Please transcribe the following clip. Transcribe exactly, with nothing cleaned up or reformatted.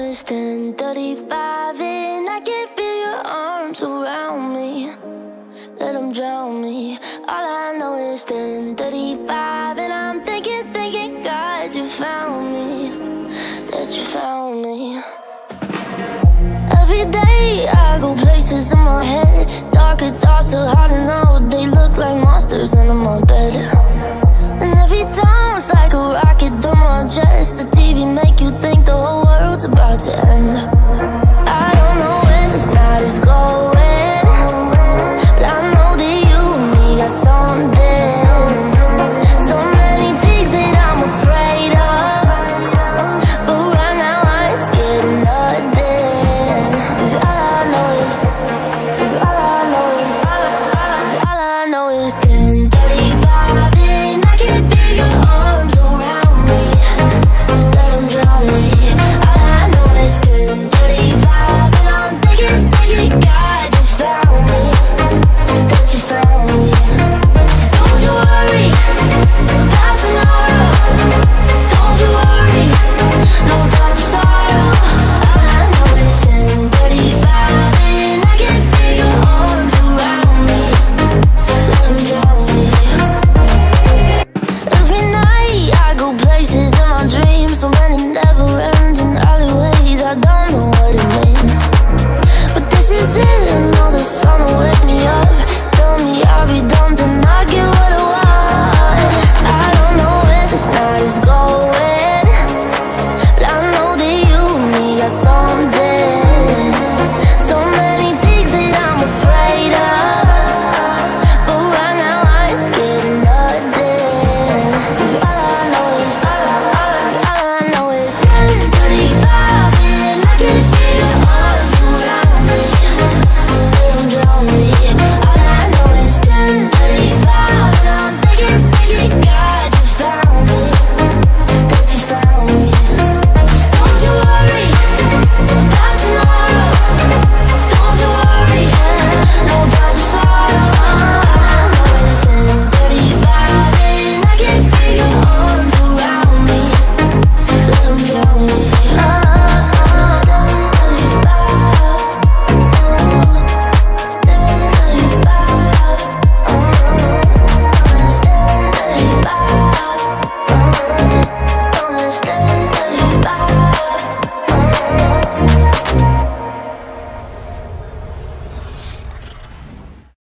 it's ten thirty-five and I can feel your arms around me. Let them drown me. All I know is ten thirty-five and I'm thinking, thinking, God, you found me. That you found me. Every day I go places in my head. Darker thoughts are hard to know. They look like monsters under my bed. And every time it's like a rocket through my chest. The T V make you think the whole world's about to end.